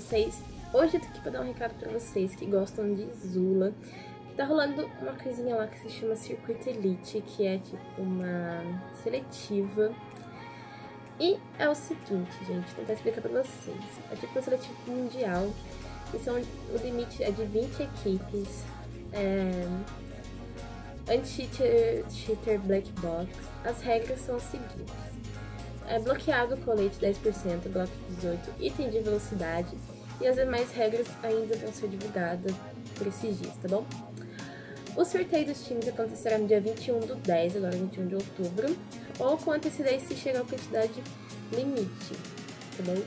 vocês. Hoje eu tô aqui pra dar um recado pra vocês que gostam de Zula. Tá rolando uma coisinha lá que se chama Circuito Elite, que é tipo uma seletiva. E é o seguinte, gente, vou tentar explicar pra vocês. É tipo um seletivo mundial, e o limite é de 20 equipes. Anti-cheater black box. As regras são as seguintes. É bloqueado o colete 10%, bloco 18%, item de velocidade. E as demais regras ainda vão ser divulgadas por esses dias, tá bom? O sorteio dos times acontecerá no dia 21/10, agora 21 de outubro, ou com antecedência se chegar a quantidade limite, tá bom?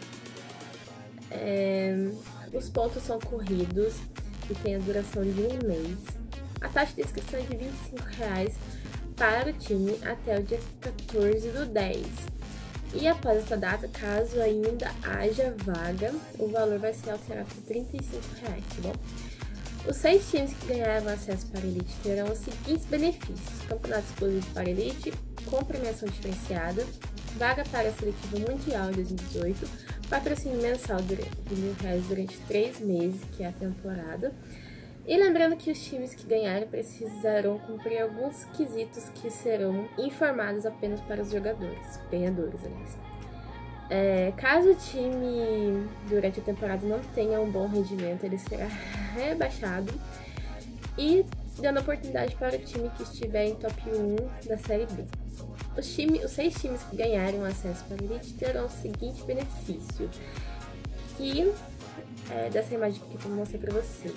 Os pontos são corridos e tem a duração de um mês. A taxa de inscrição é de R$25 para o time até o dia 14/10. E após essa data, caso ainda haja vaga, o valor vai ser alterado para R$35, tá bom? Os 6 times que ganharam acesso para a Elite terão os seguintes benefícios: campeonato exclusivo para a Elite, com premiação diferenciada, vaga para a seletiva mundial em 2018, patrocínio mensal de R$1.000 durante 3 meses, que é a temporada. E lembrando que os times que ganharem precisarão cumprir alguns quesitos que serão informados apenas para os ganhadores, aliás. Caso o time durante a temporada não tenha um bom rendimento, ele será rebaixado e dando oportunidade para o time que estiver em top 1 da Série B. Os 6 times que ganharem o acesso para a Elite terão o seguinte benefício, que dessa imagem que eu vou mostrar para vocês.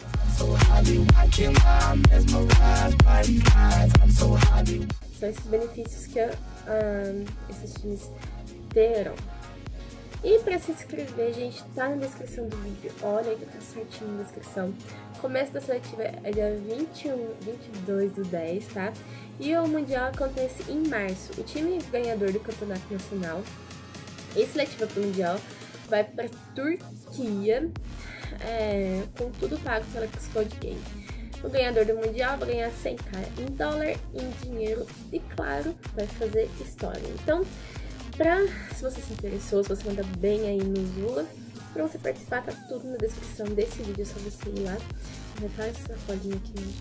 São esses benefícios que esses times terão. E para se inscrever, gente, tá na descrição do vídeo. Olha aí que tá tudo certinho na descrição. O começo da seletiva é dia 22/10, tá? E o Mundial acontece em março. O time ganhador do Campeonato Nacional e seletiva pro Mundial vai pra Turquia, com tudo pago pela Xcode Game. O ganhador do Mundial vai ganhar 100k em dólar, em dinheiro e, claro, vai fazer história. Então, se você se interessou, se você manda bem aí no Zula, pra você participar, tá tudo na descrição desse vídeo, é só você ir lá. Vou botar essa colinha aqui, né?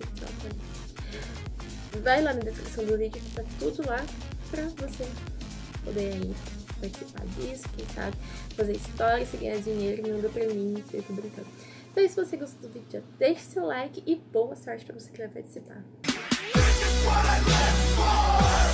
Vai lá na descrição do vídeo que tá tudo lá pra você poder aí participar disso, quem sabe fazer história, se ganhar dinheiro, manda pra mim, eu tô brincando. Então, se você gostou do vídeo, já deixa seu like e boa sorte pra você que vai participar.